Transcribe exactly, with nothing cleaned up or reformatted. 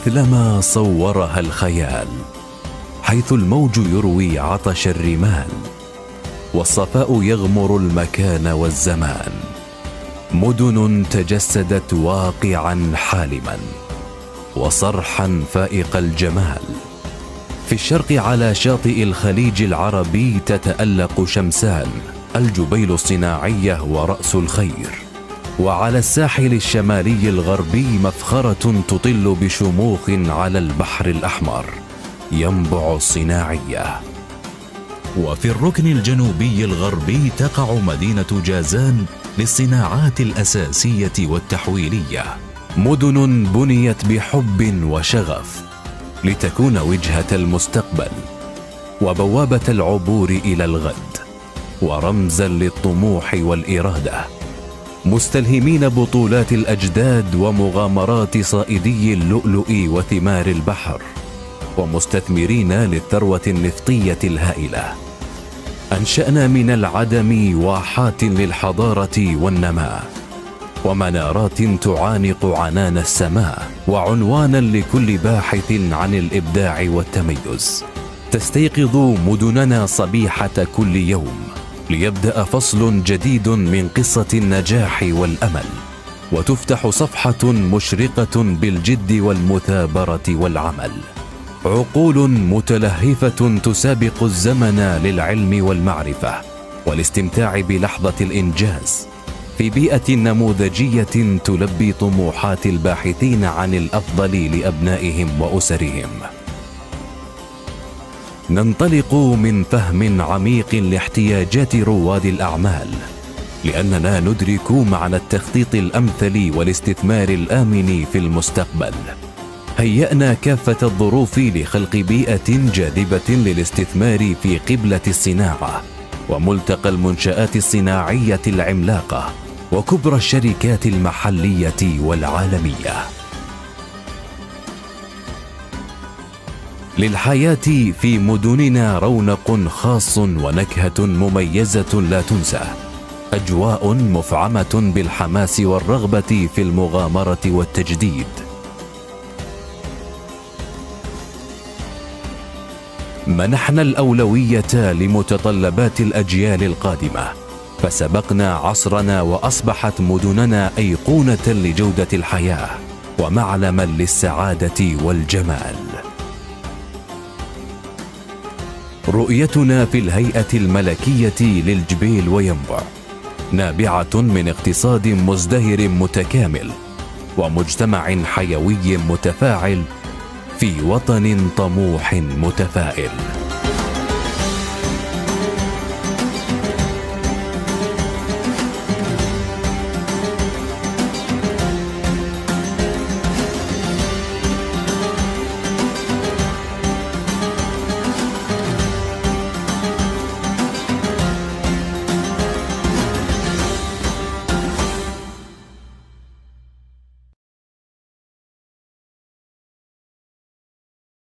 مثلما صورها الخيال، حيث الموج يروي عطش الرمال، والصفاء يغمر المكان والزمان. مدن تجسدت واقعا حالما وصرحا فائق الجمال. في الشرق على شاطئ الخليج العربي تتألق شمسان، الجبيل الصناعية ورأس الخير. وعلى الساحل الشمالي الغربي مفخرة تطل بشموخ على البحر الأحمر، ينبع الصناعية. وفي الركن الجنوبي الغربي تقع مدينة جازان للصناعات الأساسية والتحويلية. مدن بنيت بحب وشغف لتكون وجهة المستقبل، وبوابة العبور إلى الغد، ورمزا للطموح والإرادة، مستلهمين بطولات الأجداد ومغامرات صائدي اللؤلؤ وثمار البحر، ومستثمرين للثروة النفطية الهائلة. أنشأنا من العدم واحات للحضارة والنماء، ومنارات تعانق عنان السماء، وعنوانا لكل باحث عن الإبداع والتميز. تستيقظ مدننا صبيحة كل يوم ليبدأ فصل جديد من قصة النجاح والأمل، وتفتح صفحة مشرقة بالجد والمثابرة والعمل. عقول متلهفة تسابق الزمن للعلم والمعرفة والاستمتاع بلحظة الإنجاز، في بيئة نموذجية تلبي طموحات الباحثين عن الأفضل لأبنائهم وأسرهم. ننطلق من فهم عميق لاحتياجات رواد الأعمال، لأننا ندرك معنى التخطيط الأمثل والاستثمار الآمن في المستقبل. هيأنا كافة الظروف لخلق بيئة جاذبة للاستثمار في قبلة الصناعة، وملتقى المنشآت الصناعية العملاقة، وكبرى الشركات المحلية والعالمية. للحياة في مدننا رونق خاص ونكهة مميزة لا تنسى، أجواء مفعمة بالحماس والرغبة في المغامرة والتجديد. منحنا الأولوية لمتطلبات الأجيال القادمة، فسبقنا عصرنا وأصبحت مدننا أيقونة لجودة الحياة ومعلما للسعادة والجمال. رؤيتنا في الهيئة الملكية للجبيل وينبع نابعة من اقتصاد مزدهر متكامل ومجتمع حيوي متفاعل في وطن طموح متفائل.